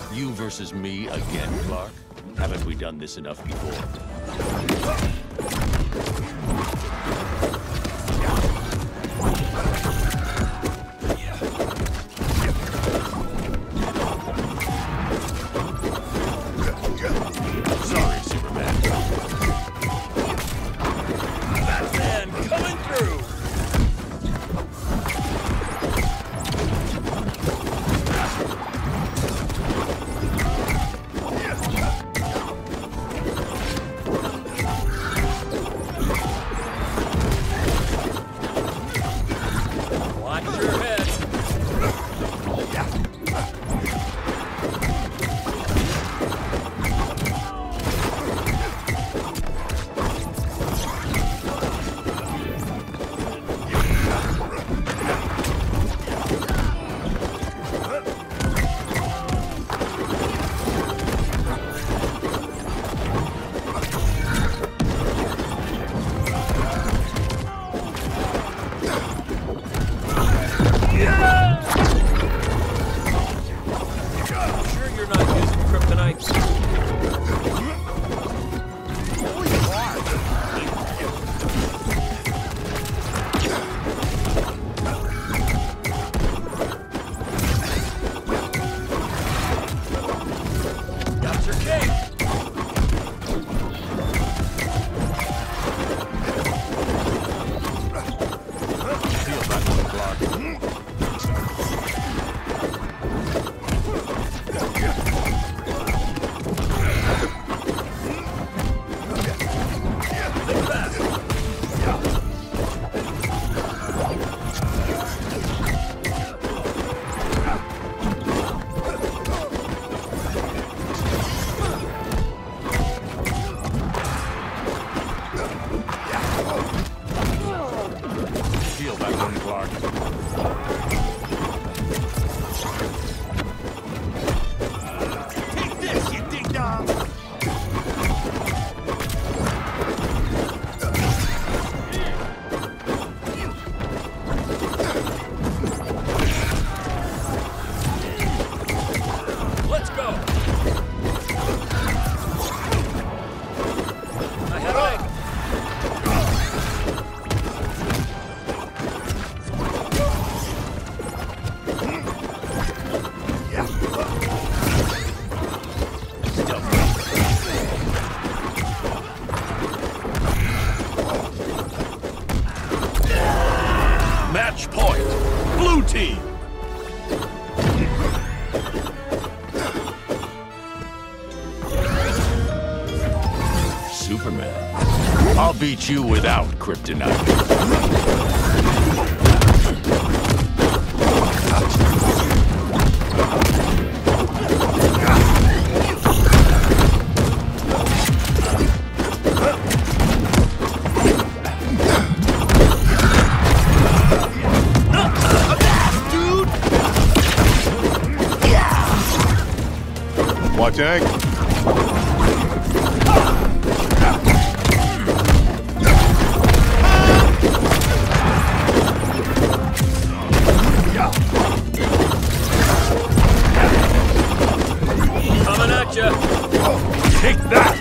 You versus me again, Clark? Haven't we done this enough before? Sorry, Superman. Batman coming through! Match point. Blue team. Superman. I'll beat you without kryptonite. Watch egg. Coming at ya. Take that.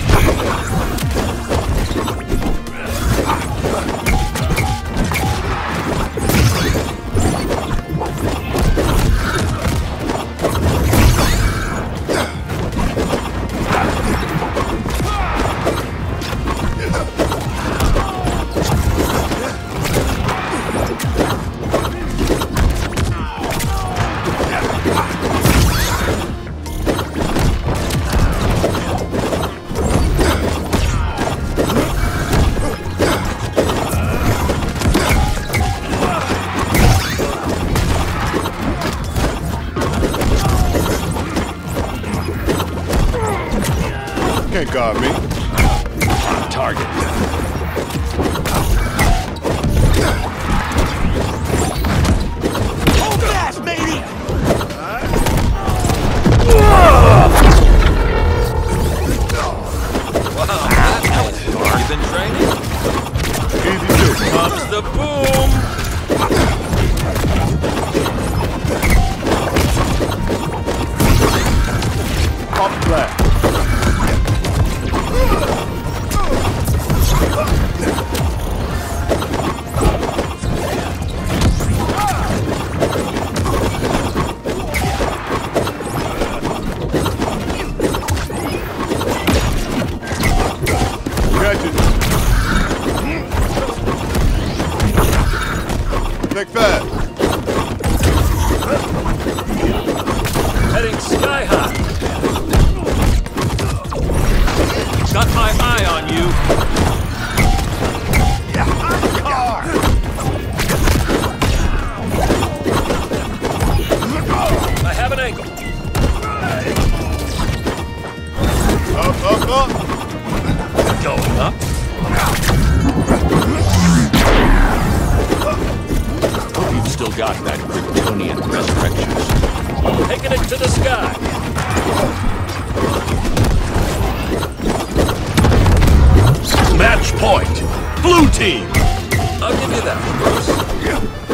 Can't guard me. On target. Hold fast, matey! Wow, you been training? Easy too. Comes the boom! Still got that Kryptonian resurrection. Taking it to the sky. Match point. Blue team. I'll give you that, Bruce.